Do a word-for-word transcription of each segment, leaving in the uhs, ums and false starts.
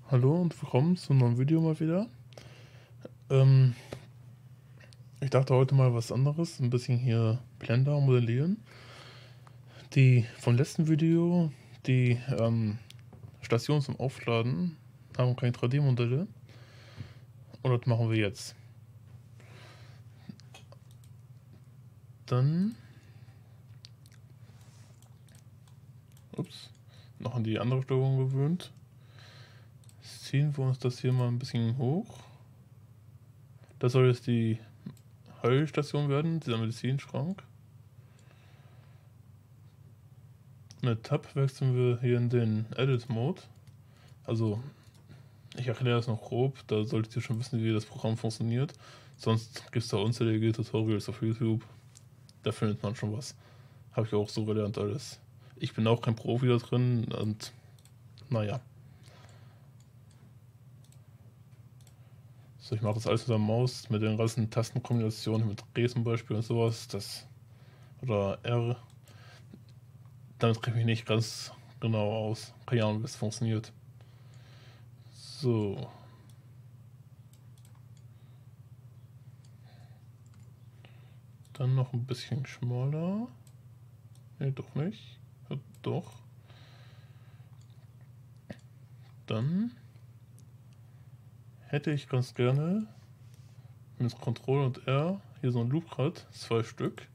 Hallo und willkommen zu einem neuen Video mal wieder. Ähm, ich dachte heute mal was anderes, ein bisschen hier Blender modellieren. Die vom letzten Video, die ähm, Station zum Aufladen, haben keine drei D-Modelle. Und das machen wir jetzt. Dann, ups, noch an die andere Steuerung gewöhnt. Ziehen wir uns das hier mal ein bisschen hoch. Das soll jetzt die Heilstation werden, dieser Medizinschrank. Mit Tab wechseln wir hier in den Edit-Mode. Also, ich erkläre das noch grob, da solltet ihr schon wissen, wie das Programm funktioniert. Sonst gibt es da unzählige Tutorials auf YouTube. Da findet man schon was. Habe ich auch so gelernt alles. Ich bin auch kein Profi da drin und naja. So, ich mache das alles mit der Maus, mit den ganzen Tastenkombinationen, mit R zum Beispiel und sowas. Das, oder R. Damit kenne ich mich nicht ganz genau aus. Keine Ahnung, wie es funktioniert. So. Dann noch ein bisschen schmaler. Ne, doch nicht. Ja, doch. Dann hätte ich ganz gerne mit Ctrl und R hier so ein Looprad, zwei Stück.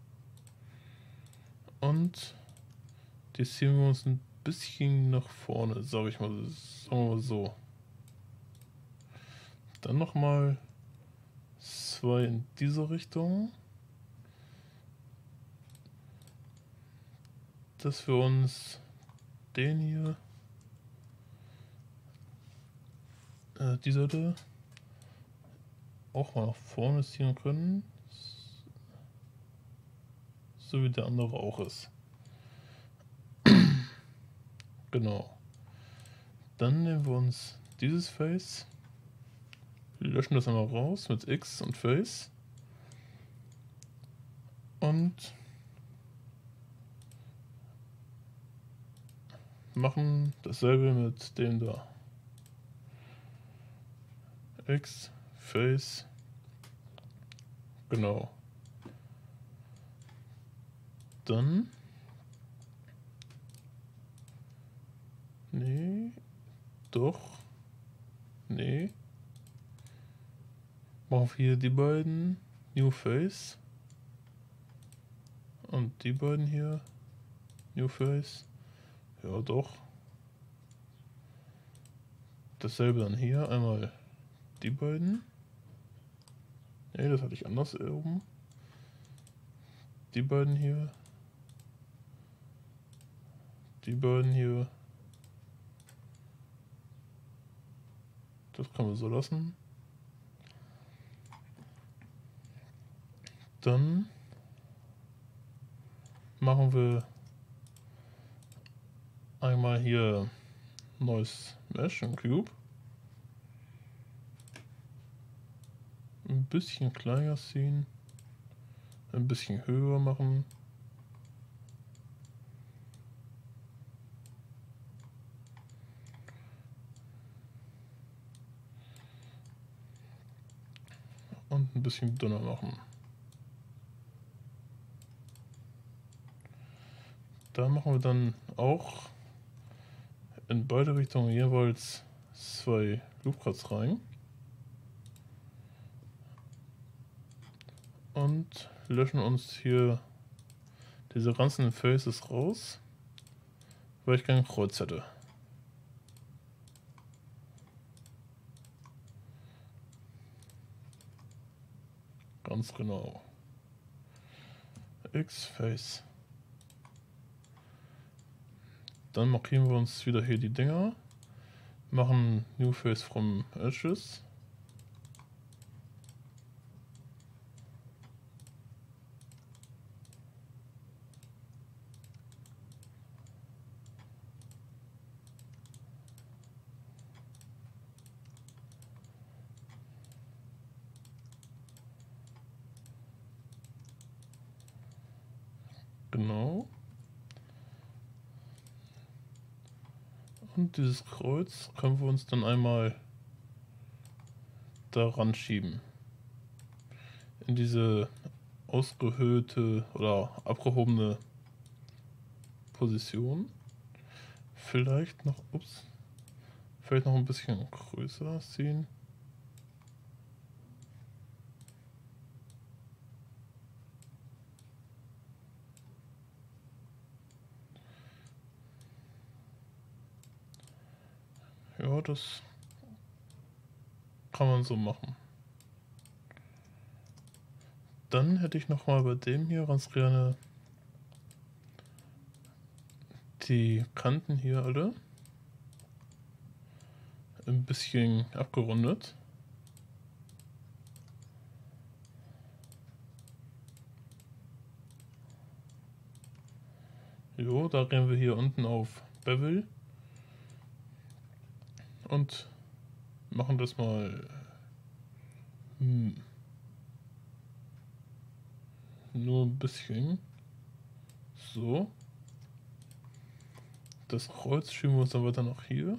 Und die ziehen wir uns ein bisschen nach vorne, sage ich mal, sagen wir mal so. Dann nochmal zwei in diese Richtung. Dass wir uns den hier, äh, die Seite auch mal nach vorne ziehen können. So wie der andere auch ist. Genau. Dann nehmen wir uns dieses Face, löschen das einmal raus mit X und Face und machen dasselbe mit dem da. X, Face, genau. Dann, nee, doch, nee. Machen wir hier die beiden, New Face. Und die beiden hier, New Face. Ja, doch. Dasselbe dann hier, einmal die beiden. Ne, das hatte ich anders oben. Die beiden hier. Die beiden hier. Das können wir so lassen. Dann machen wir einmal hier neues Mesh im Cube. Ein bisschen kleiner ziehen. Ein bisschen höher machen. Und ein bisschen dünner machen. Da machen wir dann auch in beide Richtungen jeweils zwei Loopcuts rein. Und löschen uns hier diese ganzen Faces raus, weil ich kein Kreuz hätte. Ganz genau. X-Face. Dann markieren wir uns wieder hier die Dinger. Machen New Face from Edges. Genau. Und dieses Kreuz können wir uns dann einmal daran schieben. In diese ausgehöhlte oder abgehobene Position. Vielleicht noch, ups, vielleicht noch ein bisschen größer ziehen. Ja, das kann man so machen. Dann hätte ich noch mal bei dem hier ganz gerne die Kanten hier alle ein bisschen abgerundet. Jo, da gehen wir hier unten auf Bevel und machen das mal hm, nur ein bisschen so. Das Kreuz schieben wir uns dann weiter nach hier.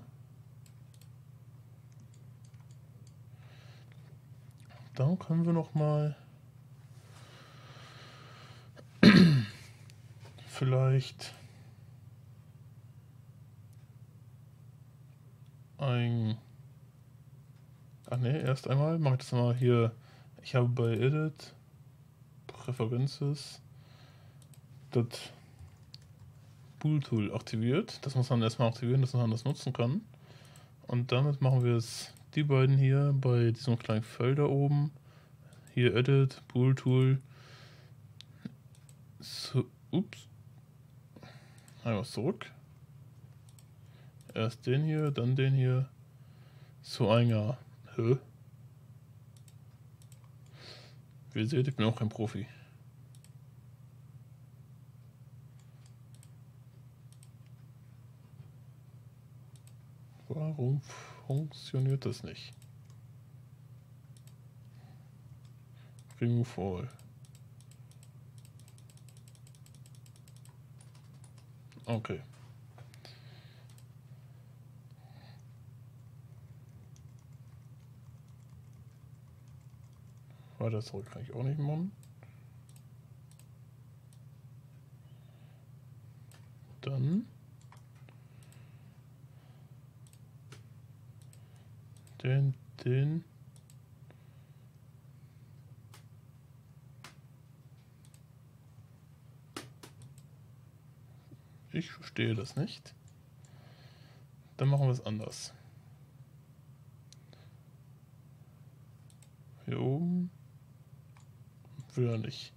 Dann können wir noch mal vielleicht ein... Ach ne, erst einmal mache ich das mal hier. Ich habe bei Edit Präferences das Bool Tool aktiviert. Das muss man erstmal aktivieren, dass man das nutzen kann. Und damit machen wir es die beiden hier bei diesem kleinen Feld da oben. Hier Edit, Bool Tool. So, ups. Einmal zurück. Erst den hier, dann den hier. Zu einer Höhe. Wie ihr seht, ich bin auch kein Profi. Warum funktioniert das nicht? Remove all. Okay. Weiter zurück kann ich auch nicht machen. Dann den, den. Ich verstehe das nicht. Dann machen wir es anders. Hier oben. Will er nicht.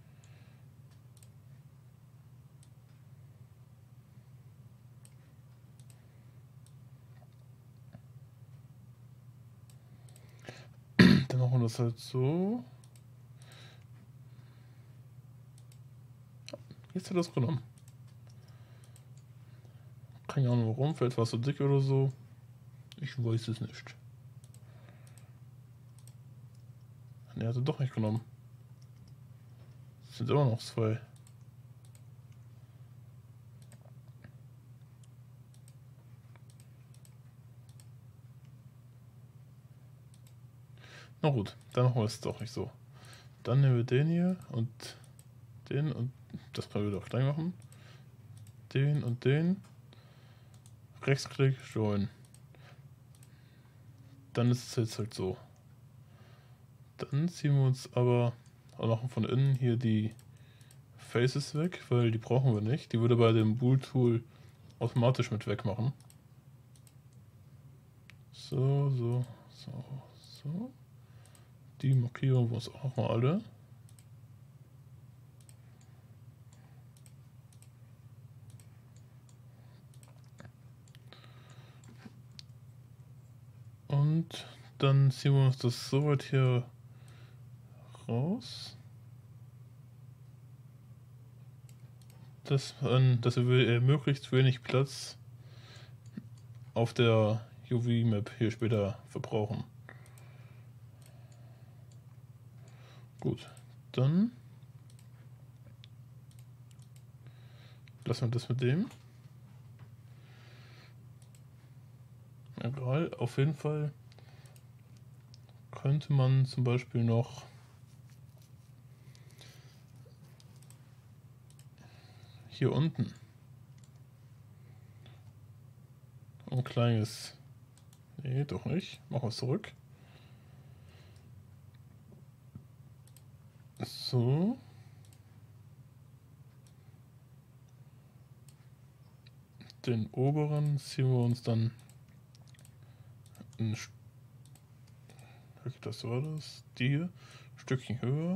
Dann machen wir das halt so. Jetzt hat er das genommen. Keine Ahnung warum, vielleicht war es so dick oder so. Ich weiß es nicht. Er hat er doch nicht genommen. Es sind immer noch zwei. Na gut, dann machen wir es doch nicht so. Dann nehmen wir den hier und den und das können wir doch gleich machen. Den und den. Rechtsklick, Join. Dann ist es jetzt halt so. Dann ziehen wir uns aber auch noch von innen hier die Faces weg, weil die brauchen wir nicht. Die würde bei dem Bool Tool automatisch mit wegmachen. So, so, so, so. Die markieren wir uns auch noch mal alle. Und dann ziehen wir uns das so weit hier raus, dass, dass wir möglichst wenig Platz auf der U V-Map hier später verbrauchen. Gut, dann lassen wir das mit dem. Egal, auf jeden Fall könnte man zum Beispiel noch hier unten ein kleines, nee, doch nicht, machen wir es zurück. So. Den oberen ziehen wir uns dann ein Stück, das war das, die hier, ein Stückchen höher.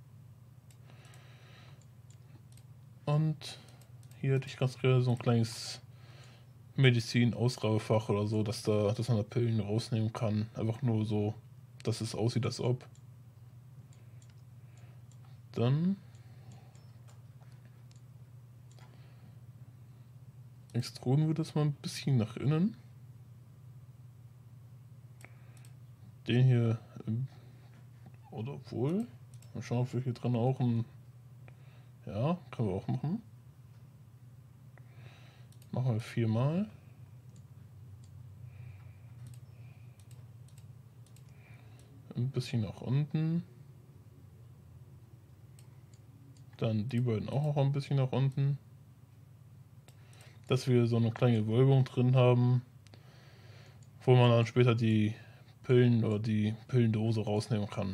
Und hier hätte ich ganz gerne so ein kleines Medizin-Ausgabefach oder so, dass da, dass man da Pillen rausnehmen kann. Einfach nur so, dass es aussieht, als ob. Dann extruden wir das mal ein bisschen nach innen. Den hier, oder obwohl, mal schauen, ob wir hier drin auch ein, ja, können wir auch machen. Machen wir viermal. Ein bisschen nach unten. Dann die beiden auch noch ein bisschen nach unten. Dass wir so eine kleine Wölbung drin haben, wo man dann später die Pillen oder die Pillendose rausnehmen kann.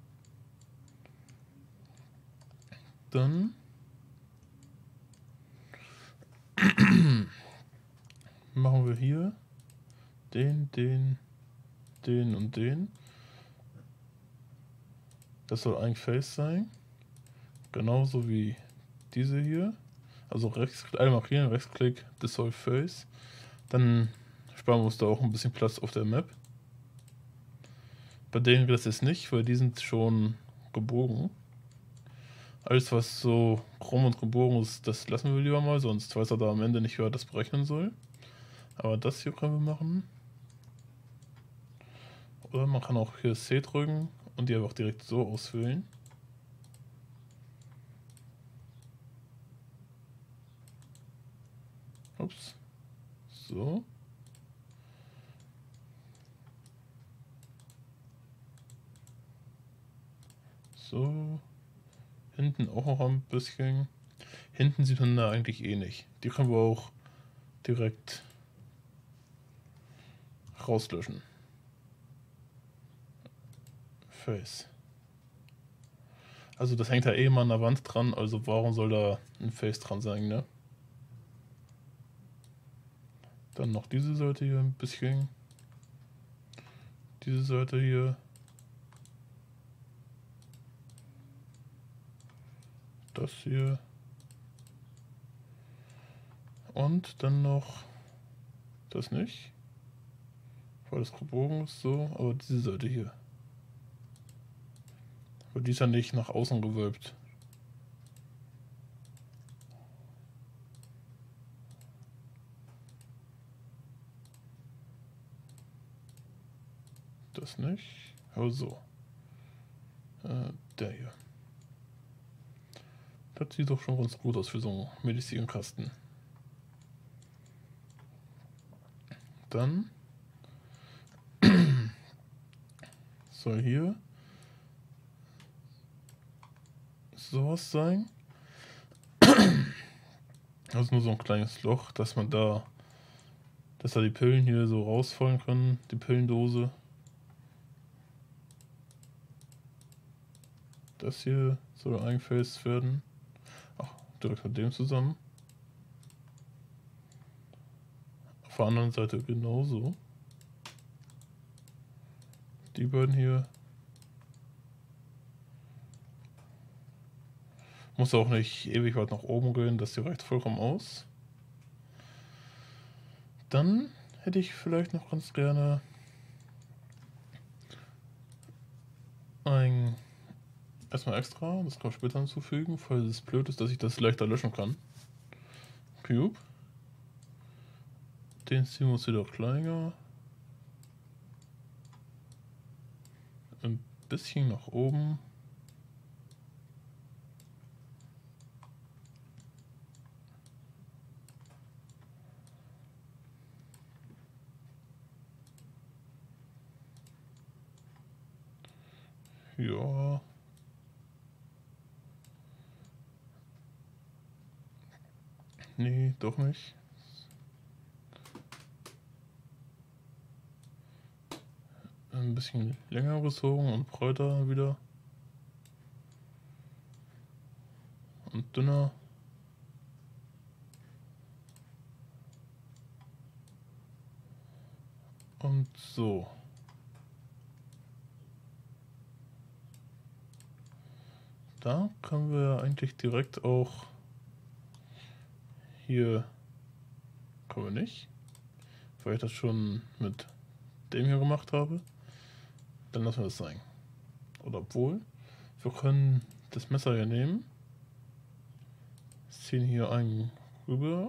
Dann machen wir hier den, den, den und den. Das soll eigentlich Face sein. Genauso wie diese hier. Also rechts, einmal markieren, Rechtsklick, Dissolve Face. Dann sparen wir uns da auch ein bisschen Platz auf der Map. Bei denen geht das jetzt nicht, weil die sind schon gebogen. Alles, was so krumm und gebogen ist, das lassen wir lieber mal, sonst weiß er da am Ende nicht, wer das berechnen soll. Aber das hier können wir machen. Oder man kann auch hier C drücken und die einfach direkt so ausfüllen. Ups. So. So. Hinten auch noch ein bisschen. Hinten sieht man da eigentlich eh nicht. Die können wir auch direkt rauslöschen. Face. Also das hängt ja eh immer an der Wand dran, also warum soll da ein Face dran sein, ne? Dann noch diese Seite hier ein bisschen. Diese Seite hier. Das hier. Und dann noch das nicht. Weil das gebogen ist so, aber diese Seite hier. Aber die ist ja nicht nach außen gewölbt. Das nicht. Aber so. Äh, der hier. Das sieht doch schon ganz gut aus für so einen Medizinkasten. Dann soll hier sowas sein. Also nur so ein kleines Loch, dass man da, dass da die Pillen hier so rausfallen können, die Pillendose. Das hier soll eingefasst werden. Ach, direkt mit dem zusammen. Auf der anderen Seite genauso. Die beiden hier. Muss auch nicht ewig weit nach oben gehen, das hier reicht vollkommen aus. Dann hätte ich vielleicht noch ganz gerne ein erstmal extra, das kann ich später hinzufügen, falls es blöd ist, dass ich das leichter löschen kann. Cube. Den ziehen wir uns wieder kleiner. Ein bisschen nach oben. Ja. Nee, doch nicht. Ein bisschen länger gezogen und breiter wieder. Und dünner. Und so. Da können wir eigentlich direkt auch hier, können wir nicht, weil ich das schon mit dem hier gemacht habe. Dann lassen wir das sein. Oder obwohl, wir können das Messer hier nehmen, ziehen hier einen rüber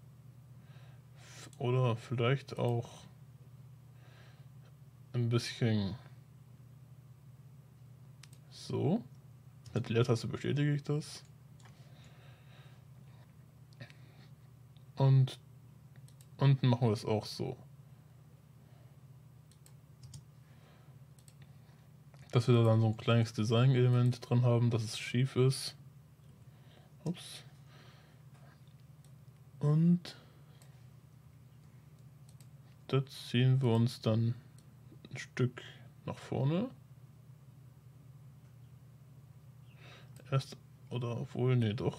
oder vielleicht auch ein bisschen so. Mit Leertaste bestätige ich das. Und unten machen wir es auch so. Dass wir da dann so ein kleines Design-Element drin haben, dass es schief ist. Ups. Und das ziehen wir uns dann ein Stück nach vorne. Erst, oder obwohl, nee, doch.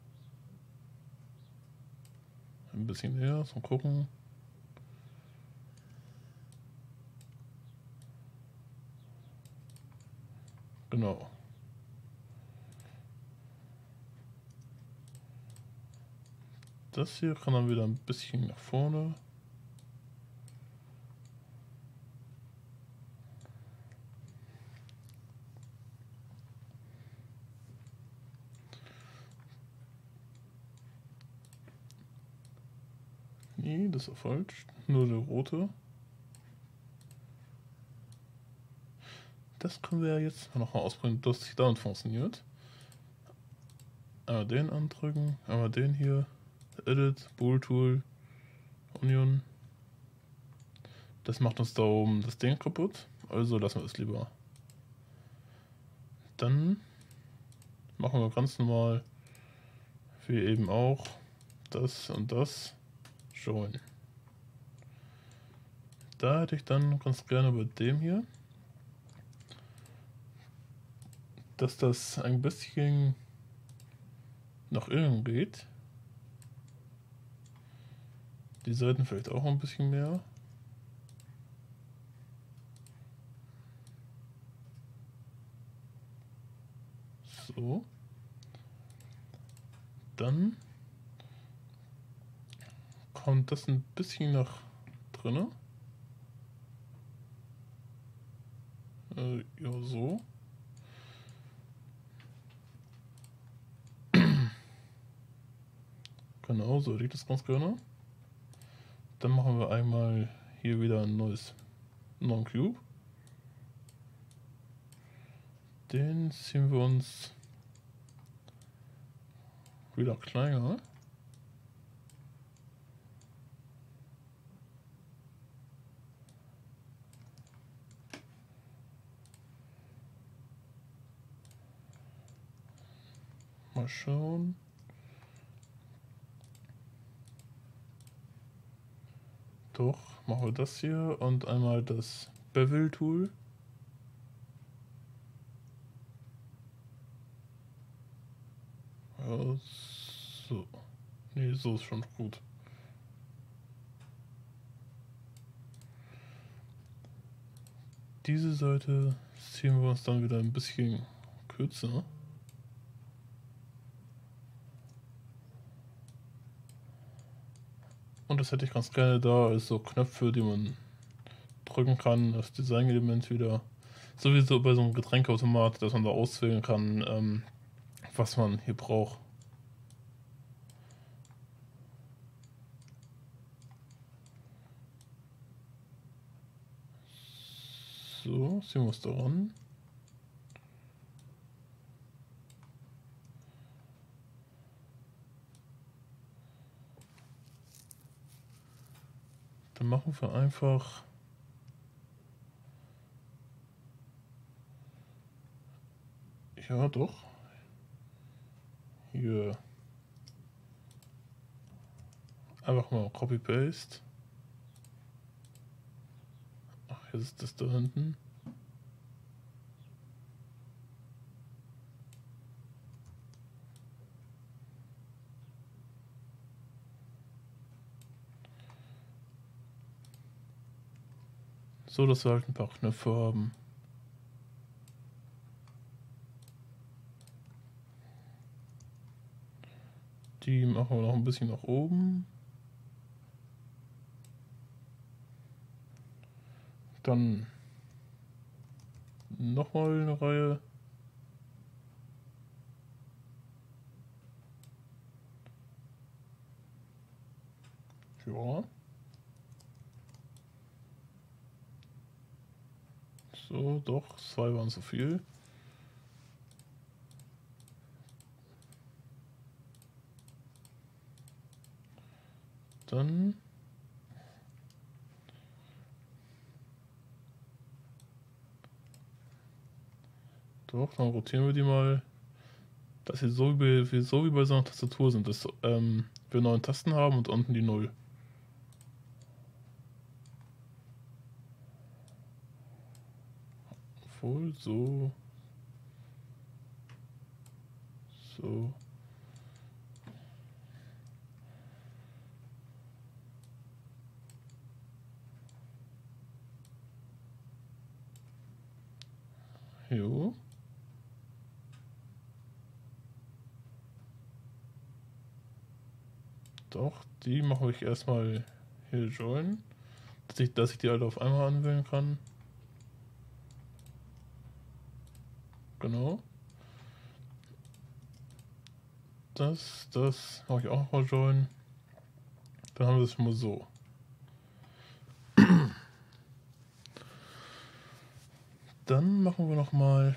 Ein bisschen näher, so gucken. Genau. Das hier kann dann wieder ein bisschen nach vorne. Nee, das ist falsch. Nur der rote. Das können wir ja jetzt noch mal ausprobieren, dass es damit funktioniert. Einmal den andrücken, einmal den hier. Edit, Bool Tool, Onion. Das macht uns da oben das Ding kaputt. Also lassen wir es lieber. Dann machen wir ganz normal, wie eben auch, das und das. Join. Da hätte ich dann ganz gerne bei dem hier, dass das ein bisschen nach innen geht. Die Seiten vielleicht auch ein bisschen mehr. So. Dann kommt das ein bisschen nach drinnen. Äh, ja, so. Genau, so hätte ich das ganz gerne. Dann machen wir einmal hier wieder ein neues Non-Cube. Den ziehen wir uns wieder kleiner. Mal schauen. Doch, machen wir das hier und einmal das Bevel Tool. Ja, so. Nee, so ist schon gut. Diese Seite ziehen wir uns dann wieder ein bisschen kürzer. Und das hätte ich ganz gerne da als so Knöpfe, die man drücken kann, das Design-Element wieder. Sowieso bei so einem Getränkeautomat, dass man da auswählen kann, ähm, was man hier braucht. So, ziehen wir es daran. Dann machen wir einfach Ja, doch. Hier. Einfach mal Copy-Paste. Ach, jetzt ist das da hinten. So, dass wir halt ein paar Knöpfe haben. Die machen wir noch ein bisschen nach oben. Dann nochmal eine Reihe. Ja. So, doch, zwei waren zu viel. Dann doch, dann rotieren wir die mal, dass sie so wie, so wie bei so einer Tastatur sind, dass ähm, wir neun Tasten haben und unten die Null. Obwohl, so. So. Jo. Doch, die mache ich erstmal hier join, dass ich, dass ich die alle auf einmal anwählen kann. Genau. Das, das mache ich auch mal join. Dann haben wir es schon mal so. Dann machen wir noch mal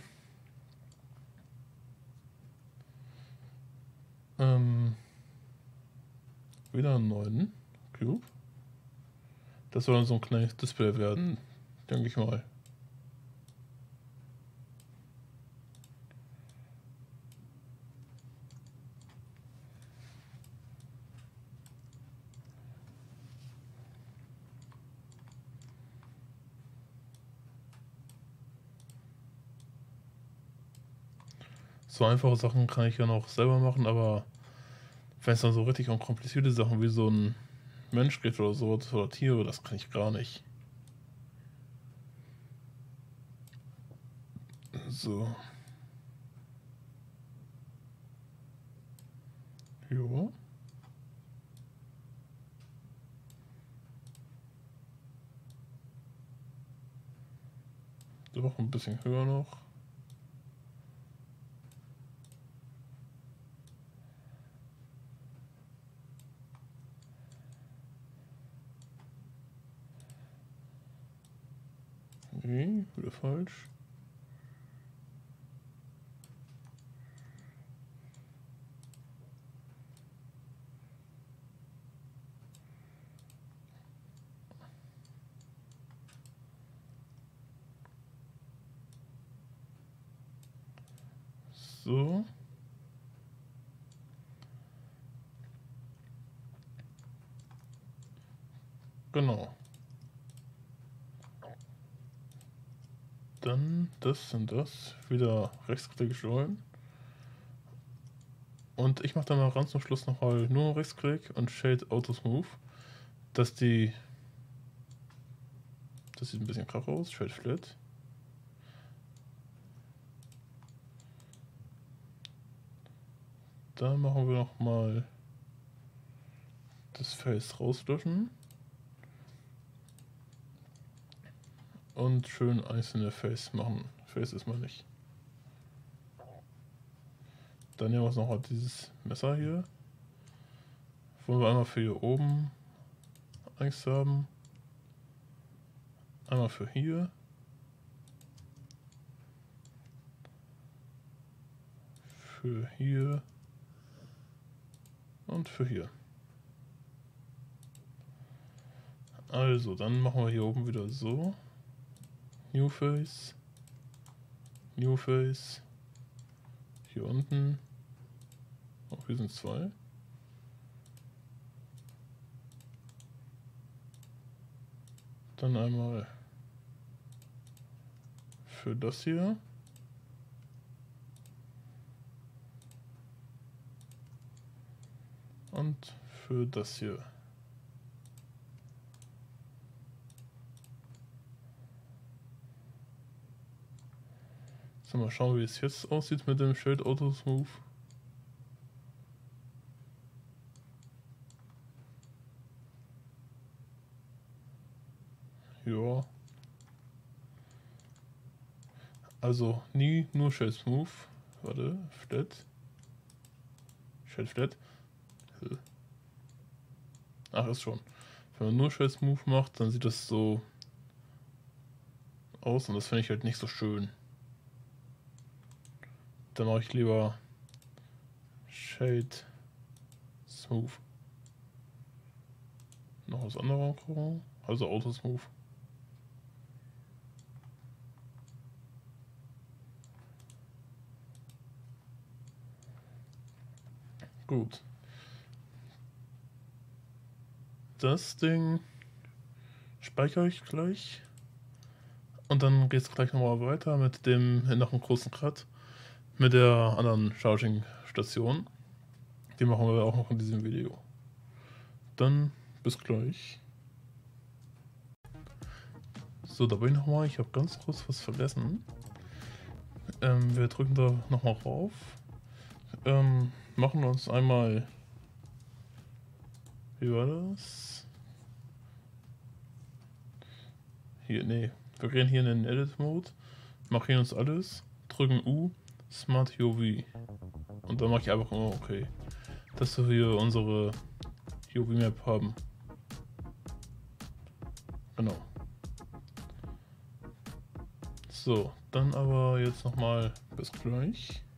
ähm, wieder einen neuen Cube. Das soll dann so ein kleines Display werden, denke ich mal. So einfache Sachen kann ich ja noch selber machen, aber wenn es dann so richtig um komplizierte Sachen wie so ein Mensch geht oder so, oder Tiere, das kann ich gar nicht. So. Jo. Doch ein bisschen höher noch. Nee, wieder falsch. So. Genau. Dann das und das. Wieder Rechtsklick join. Und ich mache dann mal ganz zum Schluss nochmal nur Rechtsklick und Shade Auto Smooth. Dass die. Das sieht ein bisschen krach aus. Shade Flat. Da machen wir nochmal das Face rauslöschen. Und schön einzelne Face machen. Face ist mal nicht. Dann nehmen wir uns noch mal dieses Messer hier. Wollen wir einmal für hier oben eins haben. Einmal für hier. Für hier. Und für hier. Also, dann machen wir hier oben wieder so. New Face. New Face. hier unten. Oh, hier sind zwei. Dann einmal für das hier. Und für das hier. So, mal schauen, wie es jetzt aussieht mit dem Shade Auto Smooth. Ja. Also nie nur Shade Smooth. Warte, Flat. Shade Flat. Ach, ist schon. Wenn man nur Shade Smooth macht, dann sieht das so aus und das finde ich halt nicht so schön. Dann mache ich lieber Shade Smooth. Noch was anderes gucken. Also Auto Smooth. Gut. Das Ding speichere ich gleich. Und dann geht es gleich nochmal weiter mit dem noch einen großen Cut. Mit der anderen Charging-Station. Die machen wir auch noch in diesem Video. Dann bis gleich. So, da bin ich nochmal. Ich habe ganz kurz was vergessen. Ähm, wir drücken da nochmal rauf. Ähm, machen uns einmal. Wie war das? Hier, nee. Wir gehen hier in den Edit Mode. Markieren uns alles. Drücken U. Smart U V. Und dann mache ich einfach nur okay. Dass wir hier unsere U V Map haben. Genau. So, dann aber jetzt nochmal bis gleich.